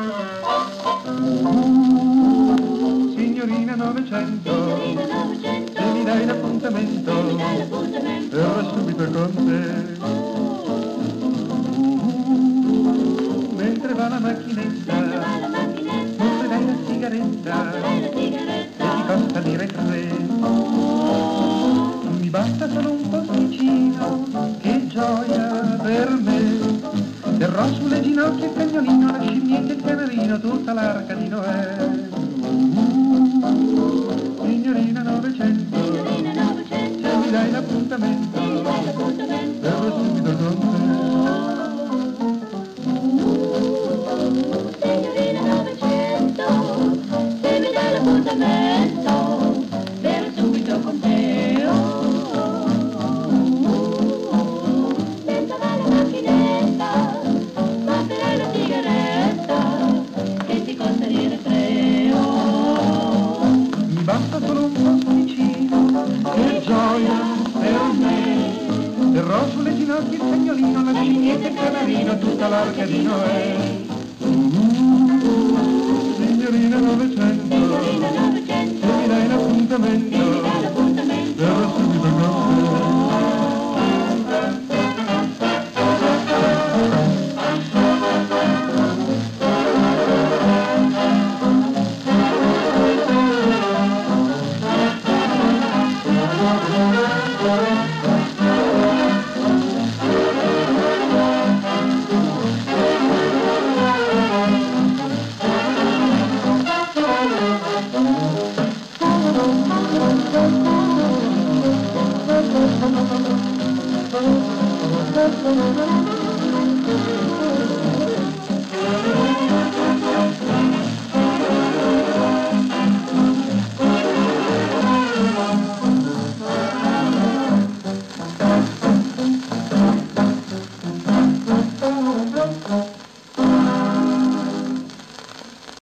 Signorina Novecento, se mi dai l'appuntamento, verrò subito con te. Mentre va la macchinetta, mentre dai la sigaretta, e ti costa lire 3. Mi basta solo un posticino, che gioia per me. Terrò sulle ginocchia il cagnolino, la scimmietta e il canarino, tutta l'arca di Noè. Signorina Novecento, se mi dai l'appuntamento, verrò subito con te. Signorina Novecento, se mi dai l'appuntamento, verrò subito con te. Senza va la macchinetta, batterai la sigaretta, che ti costa lire 3. Mi basta solo un posticino, che gioia per me. Terrò sulle ginocchia il cagnolino, la scimmietta e il canarino, tutta l'arca di Noè. Signorina Novecento, se mi dai l'appuntamento, verrò subito con te.